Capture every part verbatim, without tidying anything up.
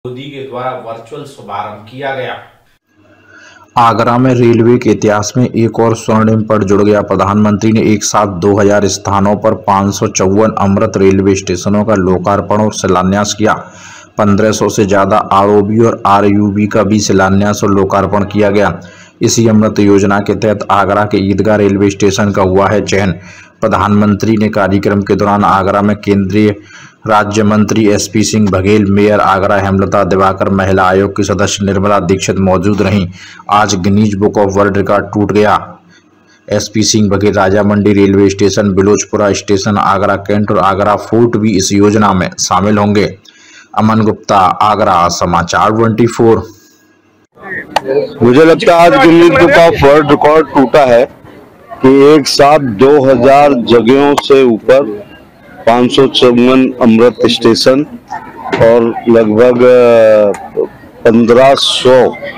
मोदी के द्वारा वर्चुअल शुभारंभ किया गया। आगरा में रेलवे के इतिहास में एक और स्वर्णिम पड़ जुड़ गया। प्रधानमंत्री ने एक साथ दो हज़ार स्थानों पर पाँच सौ चौवन अमृत रेलवे स्टेशनों का लोकार्पण और शिलान्यास किया। पंद्रह सौ से ज्यादा आरओबी और आरयूबी का भी शिलान्यास और लोकार्पण किया गया। इसी अमृत योजना के तहत आगरा के ईदगाह रेलवे स्टेशन का हुआ है चयन। प्रधानमंत्री ने कार्यक्रम के दौरान आगरा में केंद्रीय राज्य मंत्री एसपी सिंह बघेल, मेयर आगरा हेमलता दिवाकर, महिला आयोग की सदस्य निर्मला दीक्षित मौजूद रहीं। आज Guinness book of world record टूट गया। SP Singh Baghel Raja Mandi railway station, Bilochpura station, Agra cantt और आगरा फोर्ट भी इस योजना में शामिल होंगे। अमन गुप्ता, आगरा समाचार चौबीस। मुझे लगता है आज Guinness book of world record टूटा है कि एक साथ दो हज़ार जगहों से ऊपर पाँच सौ चौवन अमृत स्टेशन और लगभग पंद्रह सौ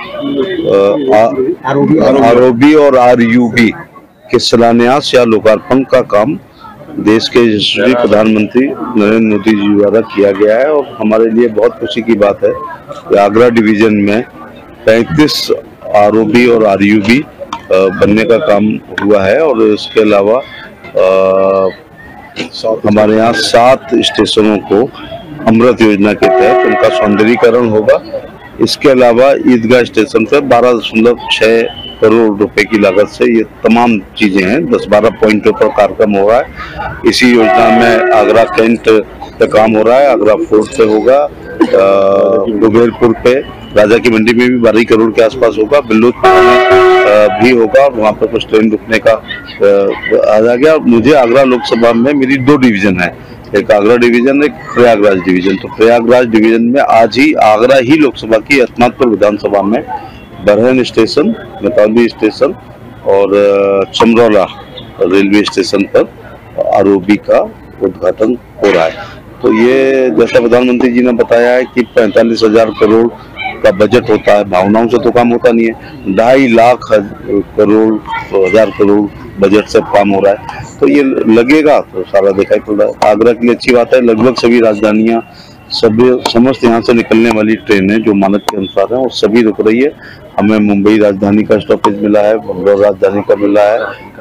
आरओबी और आरयूबी के शिलान्यास या लोकार्पण का काम देश के यशस्वी प्रधानमंत्री नरेंद्र मोदी जी द्वारा किया गया है। और हमारे लिए बहुत खुशी की बात है कि आगरा डिवीजन में पैंतीस आरओबी और आरयूबी बनने का काम हुआ है। और इसके अलावा हमारे यहाँ सात स्टेशनों को अमृत योजना के तहत उनका सौंदर्यीकरण होगा। इसके अलावा ईदगाह स्टेशन पर बारह दशमलव छह करोड़ रुपए की लागत से ये तमाम चीजें हैं। दस बारह पॉइंटों पर कार्यक्रम हो रहा है। इसी योजना में आगरा कैंट पे काम हो रहा है, आगरा फोर्ट पे होगा, कुबेरपुर पे, राजा की मंडी में भी बारह करोड़ के आसपास होगा, बिल्लोचपुरा में भी होगा। वहाँ पर कुछ ट्रेन रुकने का आ गया। मुझे आगरा लोकसभा में मेरी दो डिवीजन है, एक आगरा डिवीजन, एक प्रयागराज डिवीजन। तो प्रयागराज डिवीजन में आज ही आगरा ही लोकसभा की अहमदपुर विधानसभा में बरहन स्टेशन, नेपाली स्टेशन और चमरौला रेलवे स्टेशन पर आरओबी का उद्घाटन हो रहा है। तो ये जैसा प्रधानमंत्री जी ने बताया है कि पैंतालीस हजार करोड़ का बजट होता है, भावनाओं से तो काम होता नहीं है। ढाई लाख करोड़ हजार करोड़ बजट से काम हो रहा है। तो ये लगेगा तो सारा दिखाई पड़ रहा है। आगरा के लिए अच्छी बात है, लगभग सभी राजधानियां, सभी समस्त यहाँ से निकलने वाली ट्रेनें जो मानक के अनुसार है और सभी रुक रही है। हमें मुंबई राजधानी का स्टॉपेज मिला है, बंगलौर राजधानी का मिला है,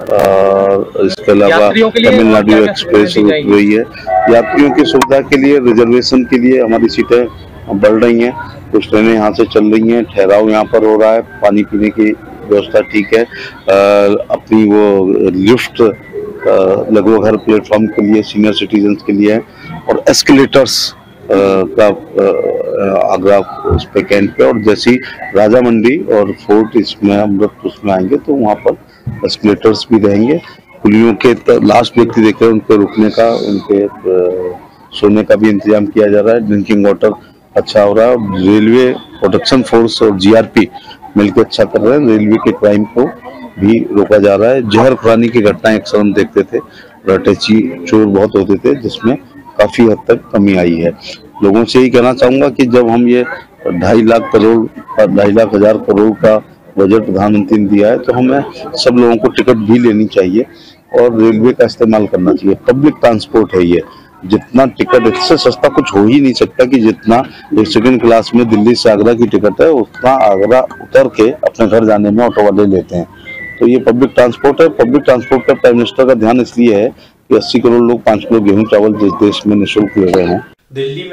और इसके अलावा तमिलनाडु एक्सप्रेस रुक रही है। यात्रियों की सुविधा के लिए, रिजर्वेशन के लिए हमारी सीटें बढ़ रही हैं। कुछ ट्रेनें यहाँ से चल रही हैं, ठहराव यहाँ पर हो रहा है, पानी पीने की व्यवस्था ठीक है। आ, अपनी वो लिफ्ट लगभग हर प्लेटफॉर्म के लिए सीनियर सिटीजन के लिए है। और एस्केलेटर्स का आगरा उस पे कैंट पे, और जैसी राजा मंडी और फोर्ट इसमें अमृत उसमें आएंगे तो वहाँ पर एस्केलेटर्स भी रहेंगे। पुलियों के लास्ट व्यक्ति देख रहे हैं, उनके रुकने का, उनके सोने का भी इंतजाम किया जा रहा है। ड्रिंकिंग वाटर अच्छा हो रहा है। रेलवे प्रोटेक्शन फोर्स और जीआरपी मिलकर अच्छा कर रहे हैं। रेलवे के क्राइम को भी रोका जा रहा है। जहर खुरानी की घटनाएं अक्सर हम देखते थे, रटेची चोर बहुत होते थे, जिसमें काफी हद तक कमी आई है। लोगों से यही कहना चाहूंगा कि जब हम ये ढाई लाख करोड़ ढाई लाख हजार करोड़ का बजट प्रधानमंत्री ने दिया है तो हमें सब लोगों को टिकट भी लेनी चाहिए और रेलवे का इस्तेमाल करना चाहिए। पब्लिक ट्रांसपोर्ट है ये। जितना टिकट, इससे सस्ता कुछ हो ही नहीं सकता कि जितना एक सेकंड क्लास में दिल्ली से आगरा की टिकट है उतना आगरा उतर के अपने घर जाने में ऑटो वाले लेते हैं। तो ये पब्लिक ट्रांसपोर्ट है। पब्लिक ट्रांसपोर्ट पर प्राइम मिनिस्टर का ध्यान इसलिए है कि अस्सी करोड़ लोग पाँच किलो गेहूं चावल जिस देश में निःशुल्क ले रहे हैं। दिल्ली में